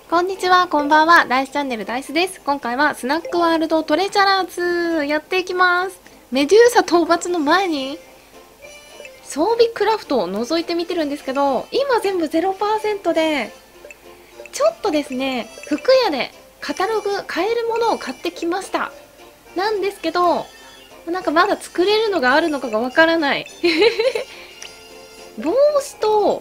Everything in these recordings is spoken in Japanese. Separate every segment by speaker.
Speaker 1: こんにちは、こんばんは。ダイスチャンネルダイスです。今回はスナックワールドトレジャラーズやっていきます。メデューサ討伐の前に装備クラフトを覗いてみてるんですけど、今全部 0% で、ちょっとですね、服屋でカタログ買えるものを買ってきました。なんですけど、なんかまだ作れるのがあるのかがわからない。帽子と、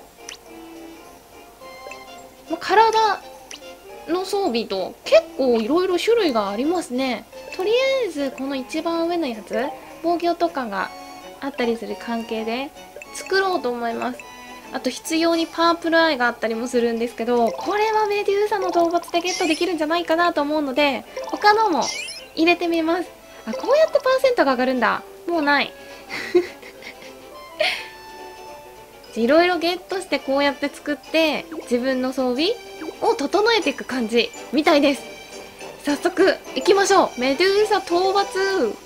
Speaker 1: 体の装備と結構いろいろ種類がありますね。とりあえずこの一番上のやつ、防御とかがあったりする関係で作ろうと思います。あと必要にパープルアイがあったりもするんですけど、これはメデューサの討伐でゲットできるんじゃないかなと思うので、他のも入れてみます。あ、こうやってパーセントが上がるんだ。もうないいろいろゲットしてこうやって作って自分の装備を整えていく感じみたいです。早速行きましょう。メデューサ討伐。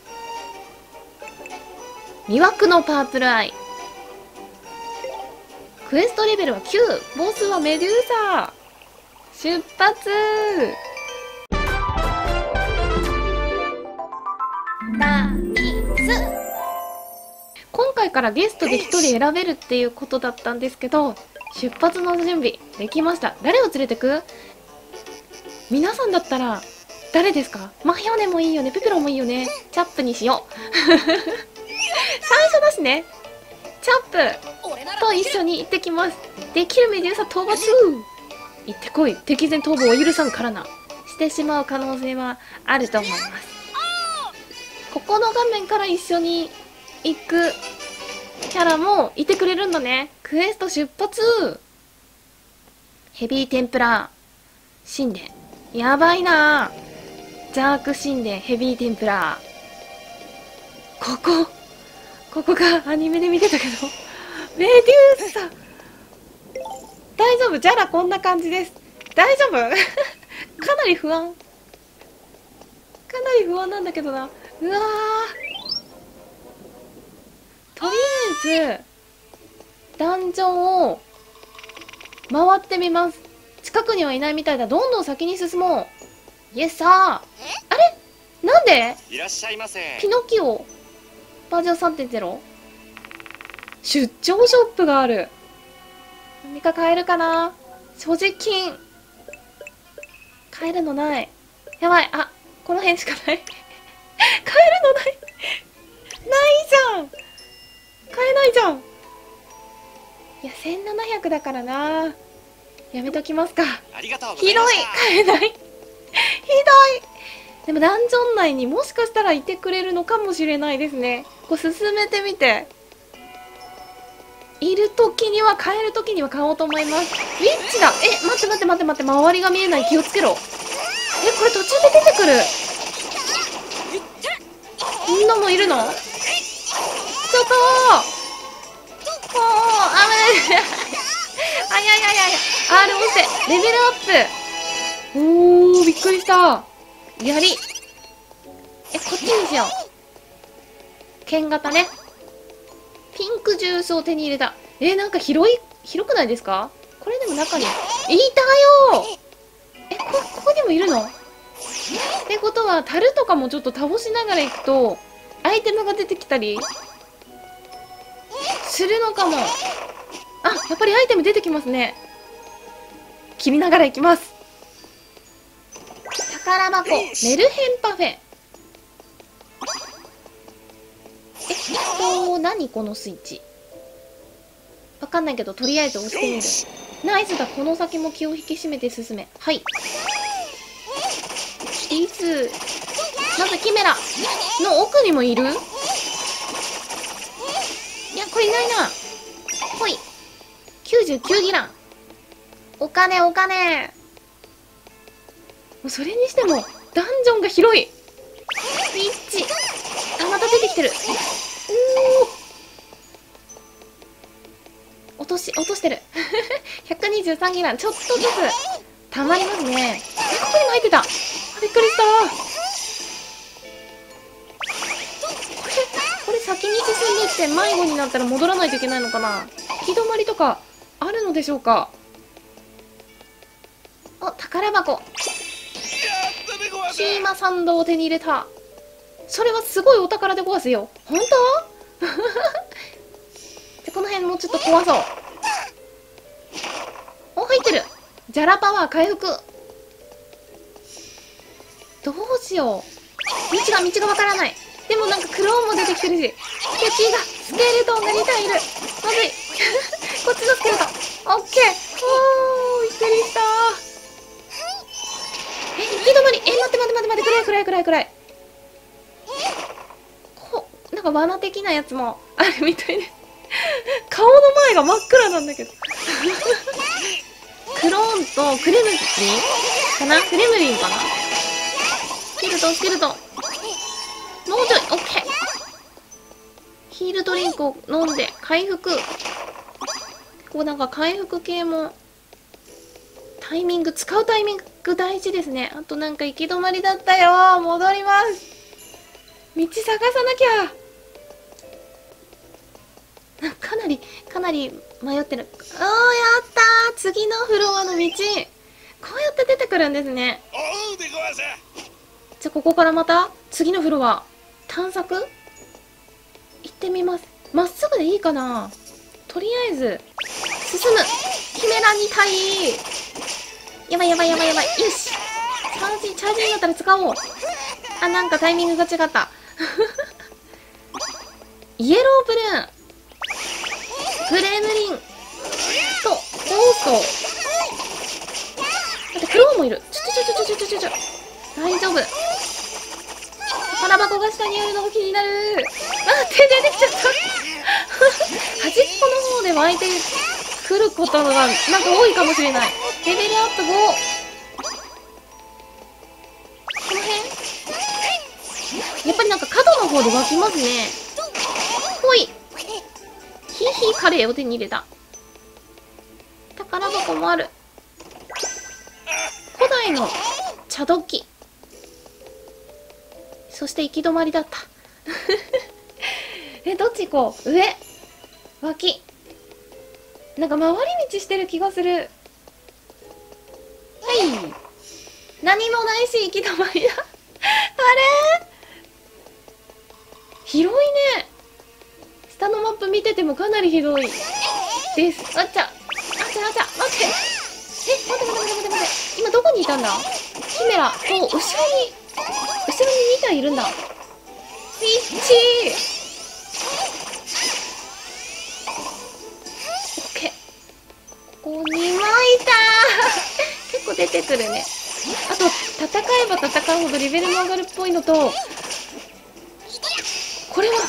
Speaker 1: 魅惑のパープルアイ。クエストレベルは9。ボスはメデューサ。出発。ダイス。今回からゲストで1人選べるっていうことだったんですけど、出発の準備できました。誰を連れてく？皆さんだったら誰ですか？マヒョネもいいよね、ペペロもいいよね。チャップにしよう。最初だしね。チャップと一緒に行ってきます。できるメデューサ討伐。行ってこい。敵前逃亡を許さんからな。してしまう可能性はあると思います。ここの画面から一緒に行くキャラもいてくれるんだね。クエスト出発。ヘビーテンプラ神殿。やばいな。ジャーク神殿ヘビーテンプラここがアニメで見てたけどメデューサ。大丈夫？ジャラこんな感じです。大丈夫？かなり不安なんだけどな。うわー、とりあえずダンジョンを回ってみます。近くにはいないみたいだ。どんどん先に進もう。イエスさー。あれ、なんで
Speaker 2: いらっしゃいませ。
Speaker 1: ピノキオバージョン 3.0 出張ショップがある。何か買えるかな。所持金買えるのない。やばい。あ、この辺しかない買えるのない。ないじゃん。買えないじゃん。いや、1700だからな。やめときますか。
Speaker 2: ありがとうござ
Speaker 1: ひどい。
Speaker 2: いました。
Speaker 1: 買えない。ひどい。でもダンジョン内にもしかしたらいてくれるのかもしれないですね。こう進めてみて。いるときには、買えるときには買おうと思います。ウィッチだ。え、待って。周りが見えない。気をつけろ。え、これ途中で出てくる。こんなもんいるの？ちょっと危ない。あいやいやいやいや。R 押して、レベルアップ。おー、びっくりした。やり。え、こっちにしよう。剣型ね。ピンクジュースを手に入れた。なんか広くないですか？これでも中に。いたよー。ここにもいるの？ってことは、樽とかもちょっと倒しながら行くと、アイテムが出てきたりするのかも。あ、やっぱりアイテム出てきますね。切りながら行きます。宝箱、メルヘンパフェ。何このスイッチ。わかんないけど、とりあえず押してみる。ナイスだ、この先も気を引き締めて進め。はい。リス。まずキメラの奥にもいる？いや、これいないな。ほい。99ギラン。お金。もうそれにしても、ダンジョンが広い。リッチ。あ、また出てきてる。落としてる。123ギラン。ちょっとずつ、溜まりますね。ここにも入ってた。びっくりした。これ先に進んでって迷子になったら戻らないといけないのかな。行き止まりとかあるのでしょうか。 お、宝箱。キーマサンドを手に入れた。それはすごいお宝で壊すよ。本当で、この辺もうちょっと壊そう。お、入ってる。ジャラパワー回復。どうしよう。道がわからない。でもなんかクローンも出てきてるし。敵が、スケルトンが2体いる。まずい。こっちのスケルトン。オッケー。おー、びっくりした。行き止まり。待って。暗い。なんか罠的なやつもあるみたいです。顔の前が真っ暗なんだけど。クローンとクレムリンかな。スケルトン。もうちょい。オッケー。ヒールドリンクを飲んで回復。こうなんか回復系も使うタイミング大事ですね。あとなんか行き止まりだったよ。戻ります。道探さなきゃ。かなり迷ってる。やったー。次のフロアの道。こうやって出てくるんですね。じゃあここからまた次のフロア探索行ってみます。まっすぐでいいかな。とりあえず進む。キメラ2体。やばい。よし。チャージになったら使おう。なんかタイミングが違った。イエローブルーン、グレムリンとゴースト。だってクローンもいる。大丈夫。宝箱が下にあるのが気になる。手出てきちゃった。端っこの方で湧いてくることがなんか多いかもしれない。レベルアップ5。この辺やっぱりなんか角の方で湧きますね。ほい。ヒーヒーカレーを手に入れた。宝箱もある。古代の茶時。そして行き止まりだった。どっち行こう。上。脇。なんか回り道してる気がする。はい。何もないし行き止まりだ。あれ？広いね。下のマップ見ててもかなり広いです。待って。待って。今どこにいたんだ？キメラと後ろに2体いるんだ。ピッチー。オッケー。ここにもいた。結構出てくるね。あと戦えば戦うほどレベルも上がるっぽいのと、これは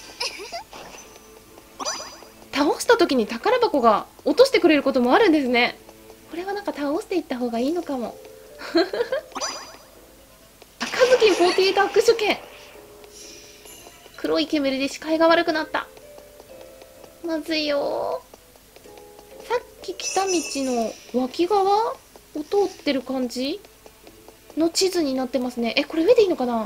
Speaker 1: 倒した時に宝箱が落としてくれることもあるんですね。これはなんか倒していった方がいいのかも。赤ずきん48握手券。黒い煙で視界が悪くなった。まずいよ。さっき来た道の脇側を通ってる感じの地図になってますね。これ上でいいのかな。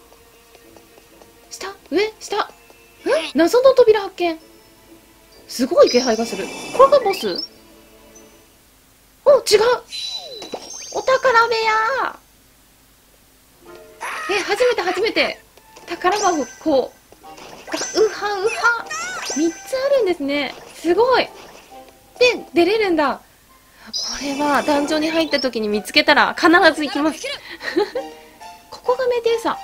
Speaker 1: 下謎の扉発見。すごい気配がする。これがボス？お、違う。お宝部屋。初めて。宝箱、こう。3つあるんですね。すごい。で、出れるんだ。これは、ダンジョンに入った時に見つけたら必ず行きます。ここがメデューサ。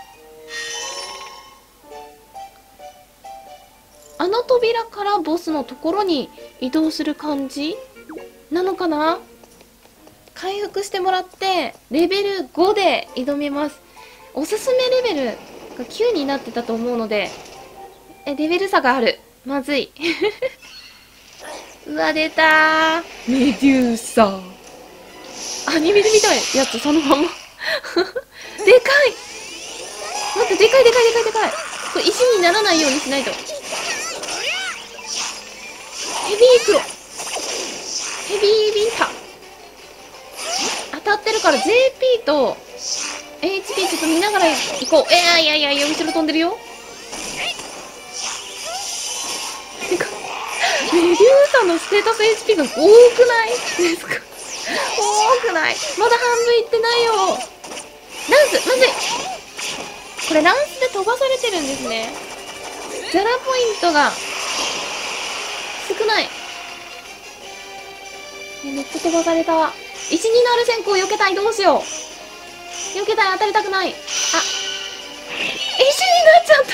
Speaker 1: あの扉からボスのところに移動する感じなのかな。回復してもらってレベル5で挑めます。おすすめレベルが9になってたと思うので、レベル差がある。まずい。うわ、出たー。メデューサ。アニメで見たいやつそのまま。でかい。待って、でかい。これ石にならないようにしないと。ヘビークロ。ヘビービンタ。当たってるから JP と HP ちょっと見ながら行こう。いや、後ろ飛んでるよ。メデューサのステータス HP が多くないですか？ 多くない？まだ半分いってないよ。ランス、まずい。これランスで飛ばされてるんですね。ザラポイントが少ない。めっちゃ飛ばされた。1、2のある先行避けたい。どうしよう。避けたい。当たりたくない。あ、石になっちゃった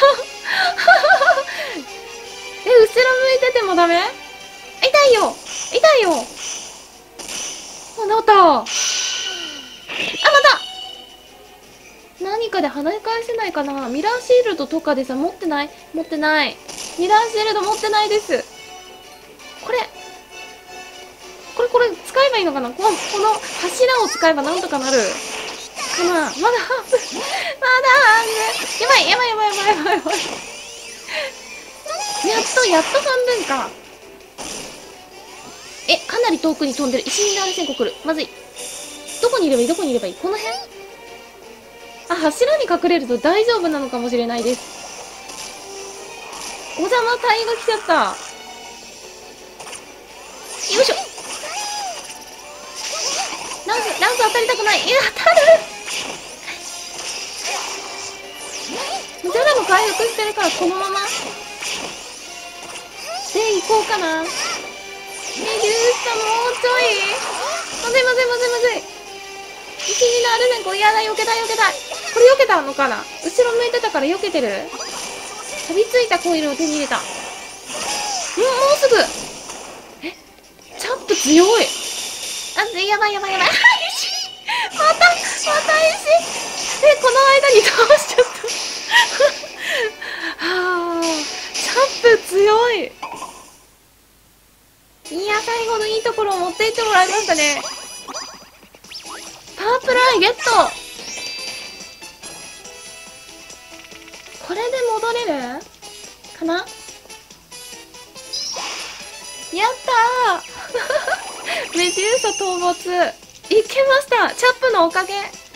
Speaker 1: え、後ろ向いててもダメ？痛いよ痛いよ。あ、なった。あ、また何かで跳ね返せないかな。ミラーシールドとかでさ、持ってない？持ってない。ミラーシールド持ってないです。これ使えばいいのかな。この柱を使えばなんとかなるかな。まだ半分。まだ半分。やばいやばいやばいやばいやばいやばい。やっと半分か。え、かなり遠くに飛んでる。石になる線来る。まずい。どこにいればいい？どこにいればいい？この辺？あ、柱に隠れると大丈夫なのかもしれないです。お邪魔隊が来ちゃった。よいしょ。ランス当たりたくない。いや、当たる。ジャラも回復してるからこのままで行こうかな。リュウさんもうちょい。まずいまずいまずいまずい。石になるねんこ。やだ、避けたい避けたい。これ避けたのかな。後ろ向いてたから避けてる。錆びついたコイルを手に入れた。もうすぐ。え、チャップ強い。あ、やばいやばいやばい。石また石。この間に倒しちゃったはあ、チャップ強い。いや、最後のいいところを持っていってもらいましたね。パープルアイゲット。これで戻れるかな。やったーメデューサ討没いけました。チャップのおかげ。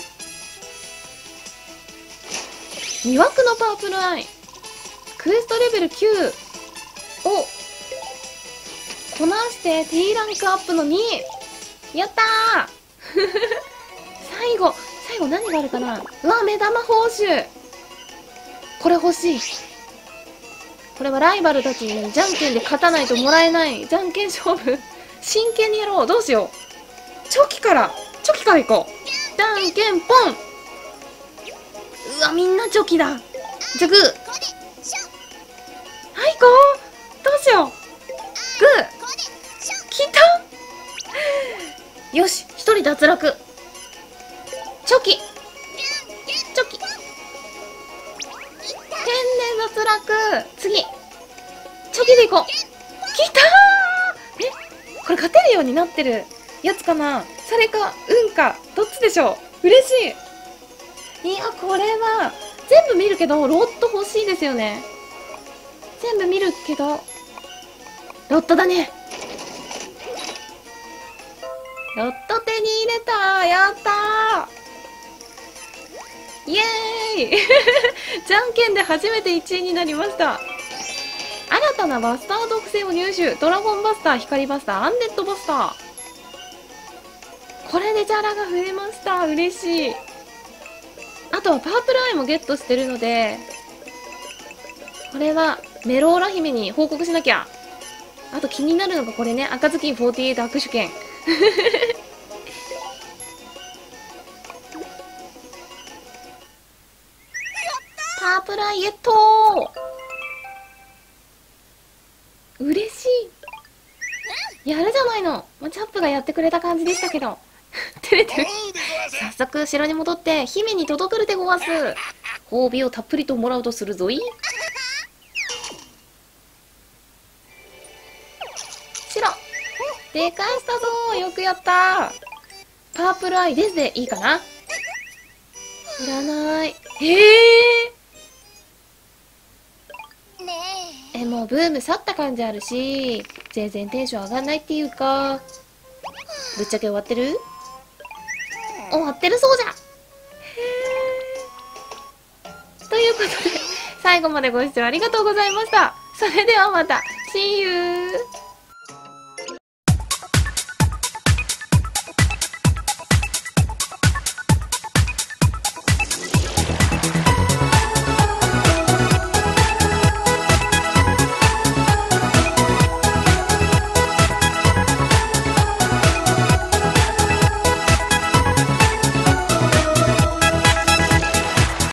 Speaker 1: 魅惑のパープルアイ。クエストレベル9をこなして T ランクアップの2。やったー最後何があるかな。うわ、目玉報酬。これ欲しい。これはライバルたちにじゃんけんで勝たないともらえない。じゃんけん勝負真剣にやろう。どうしよう。チョキから行こう。じゃんけんポン。うわ、みんなチョキだ。じゃあグー。はい、行こう。どうしよう。グー。きた。よし、一人脱落。チョキ。天然脱落。次。チョキでいこう。きたー。え、これ勝てるようになってるやつかな。それか、運か。どっちでしょう。嬉しい。いや、これは、全部見るけど、ロット欲しいですよね。全部見るけど、ロットだね。ロット手に入れた。やったー。イエーイじゃんけんで初めて1位になりました。新たなバスター特性を入手。ドラゴンバスター、光バスター、アンデッドバスター。これでジャラが増えました。嬉しい。あとはパープルアイもゲットしてるので、これはメローラ姫に報告しなきゃ。あと気になるのがこれね、赤ずきん48握手券パープルアイゲットー。嬉しい。やるじゃないの。チャップがやってくれた感じでしたけど照れてる。早速城に戻って姫に届くるでごわす。褒美をたっぷりともらうとするぞい。城でかしたぞー。よくやったー。パープルアイですでいいかな。いらない。もうブーム去った感じあるし、全然テンション上がんないっていうか、ぶっちゃけ終わってる？終わってるそうじゃ。ということで、最後までご視聴ありがとうございました。それではまた。See you!